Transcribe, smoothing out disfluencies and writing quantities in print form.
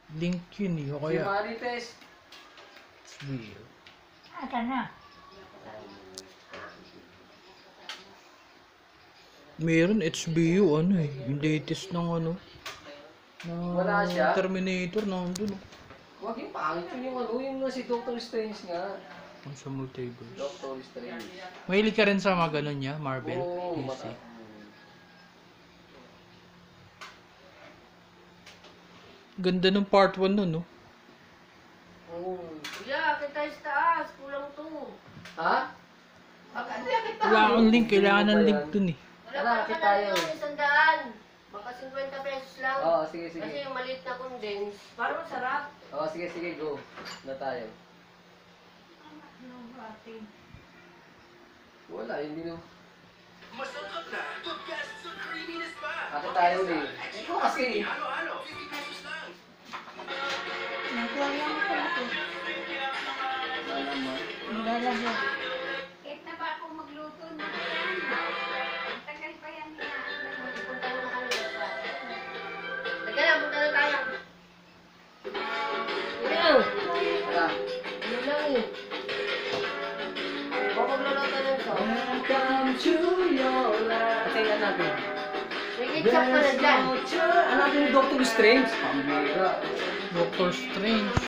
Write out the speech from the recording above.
Link yun eh, o Si kaya Marites. HBO. Aka na. Meron HBO ano eh, yung latest ng ano, Wala siya? Terminator nandun. Wag yung pangit yun yung ano, yung si Doctor Strange nga. Ang sa multiverse. Doctor Strange. Mahilig ka rin sa mga ganun niya, Marvel, Oo, DC. Ganda ng part 1 nun, no? Oo. Kuya, akit tayo sa taas. Kulang to. Ha? Hindi, akit tayo. Wala akong link, kailangan ng link dun eh. Wala Tara, pa akit ka tayo. na ng 100. Baka 50 pesos lang. Oo, sige, Kasi sige. yung maliit na condense. Parang masarap. Oo, sige, sige, go. Na tayo. Wala, hindi no. Masarap na, the best sa creaminess pa. Akit tayo ulit. Ikaw kasi. Ano, 50 pesos lang. Nakuha lang ako ito. Wala naman. Naglalagay. Kahit na ba ako magluto na yan? Ang tagal pa yan hinahanda. Punta mo na kami. Lagyan na, punta na tayo. Kuya, Tara. ano lang eh. Baka magluluto ng sauce. Welcome to your life. Patingnan natin. May ketchup ka na dyan. Hanapin yung Doctor Strange. Pambira. Doctor Strange.